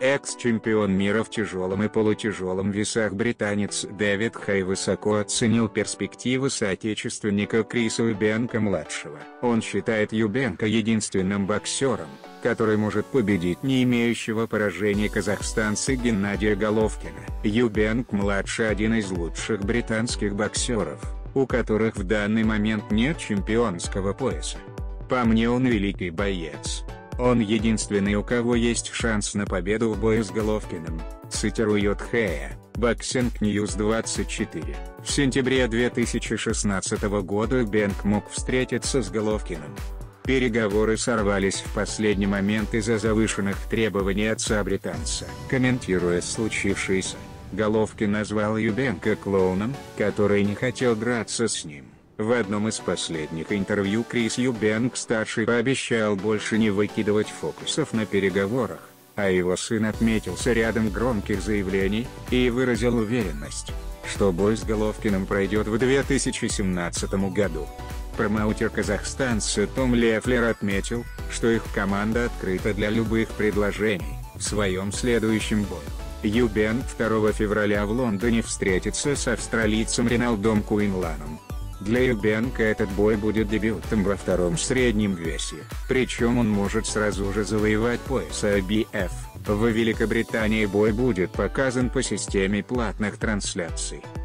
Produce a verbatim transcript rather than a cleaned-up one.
Экс-чемпион мира в тяжелом и полутяжелом весах британец Дэвид Хэй высоко оценил перспективы соотечественника Криса Юбенка-младшего. Он считает Юбенка единственным боксером, который может победить не имеющего поражений казахстанца Геннадия Головкина. Юбенк-младший один из лучших британских боксеров, у которых в данный момент нет чемпионского пояса. По мне, он великий боец. Он единственный, у кого есть шанс на победу в бою с Головкиным, цитирует Хэя, Boxing News двадцать четыре. В сентябре две тысячи шестнадцатого года Юбенк мог встретиться с Головкиным. Переговоры сорвались в последний момент из-за завышенных требований отца британца. Комментируя случившееся, Головкин назвал Юбенка клоуном, который не хотел драться с ним. В одном из последних интервью Крис Юбенк-старший пообещал больше не выкидывать фокусов на переговорах, а его сын отметился рядом громких заявлений и выразил уверенность, что бой с Головкиным пройдет в две тысячи семнадцатом году. Промоутер казахстанца Том Лефлер отметил, что их команда открыта для любых предложений в своем следующем бою. Юбенк второго февраля в Лондоне встретится с австралийцем Реналдом Куинланом. Для Юбенка этот бой будет дебютом во втором среднем весе, причем он может сразу же завоевать пояс ай би эф. В Великобритании бой будет показан по системе платных трансляций.